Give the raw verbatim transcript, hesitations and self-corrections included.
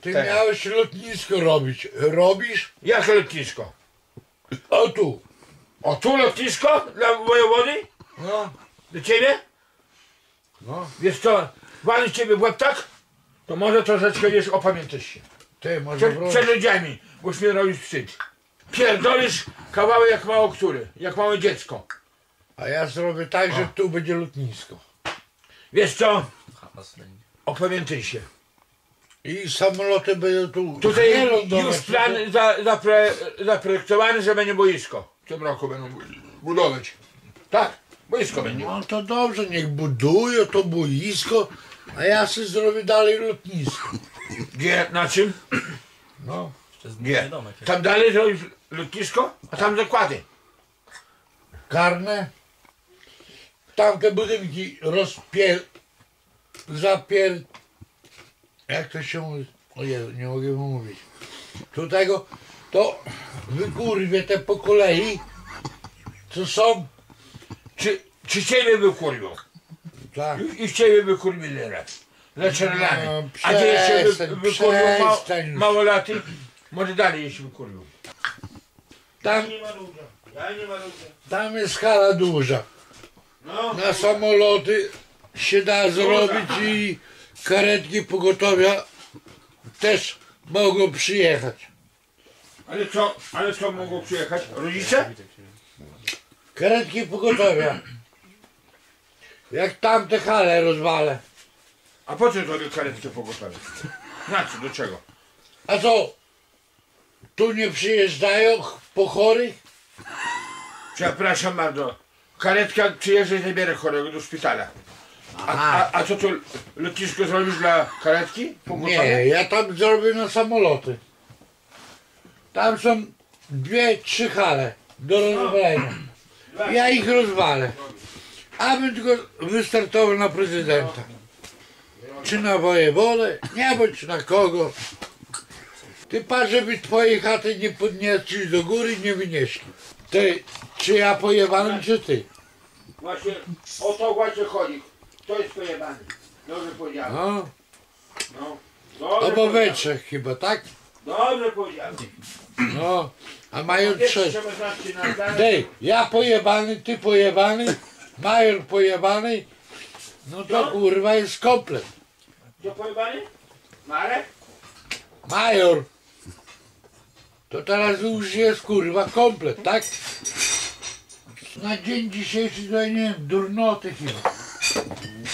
Ty Teraz. miałeś lotnisko robić. Robisz? Jakie lotnisko? O tu. O tu lotnisko dla wojewody? No. Do ciebie? No. Wiesz co, walę ciebie w łeb tak? To może troszeczkę, wiesz, opamiętasz się. Ty, może Przed, wróć. przed ludziami, boś mnie robisz wstyd. Pierdolisz kawałek jak mało który, jak małe dziecko. A ja zrobię tak, że tu będzie lotnisko. Wiesz co? Opamiętaj się. I samoloty będą tu. Tutaj nie lądować, już plan za, zapre, zaprojektowany, że będzie boisko. W tym roku będą budować. Tak, boisko będzie. No to dobrze, niech budują to boisko, a ja sobie zrobię dalej lotnisko. Gdzie, na czym? No. Gdzie? Tam dalej zrobisz lotnisko, a tam zakłady. Karne. Tamte budynki rozpier... zapier... Jak to się mówi? Ojej, nie mogę mówić. Tutaj go to wykurwię te po kolei, co są. Czy, czy ciebie wykurwią? Tak. I, I ciebie wykurwili raz. Zaczerlany. No, A ty jeszcze wy, przestań, wykurwią ma, przestań już. małolaty? Może dalej jeszcze wykurwią. Tam, nie ma ludzi. Ja nie ma ludzi. tam jest hala duża. No. Na samoloty się da zrobić i karetki pogotowia też mogą przyjechać. Ale co, ale co mogą przyjechać? Rodzice? Karetki pogotowia. Jak tamte hale rozwalę. A po co tobie karetki pogotowe? Na co, do czego? A co? Tu nie przyjeżdżają po chorych? Przepraszam bardzo. Karetka przyjeżdża i zabiera chorego do szpitala. A, a, a co tu lotnisko zrobisz dla karetki? Pogotowe? Nie, ja tam zrobię na samoloty. Tam są dwie, trzy hale do rozwalenia. Ja ich rozwalę. Abym tylko wystartował na prezydenta. Czy na wojewodę, nie bądź na kogo. Ty patrz, żeby twojej chaty nie podnieśli do góry i nie wynieśli. Ty, czy ja pojewałem, czy ty? Właśnie o to właśnie chodzi. To jest pojebany. Dobrze powiedziałem. No, No. Dobrze albo we trzech chyba, tak? Dobrze powiedziałem. No, a mają Wiesz, trzech. trzeba znać się na zdanie. Ty, ja pojebany, ty pojebany, major pojebany, no to kurwa jest komplet. Kto pojebany? Marek? Major. To teraz już jest kurwa komplet, tak? Na dzień dzisiejszy to ja nie wiem, durnoty chyba.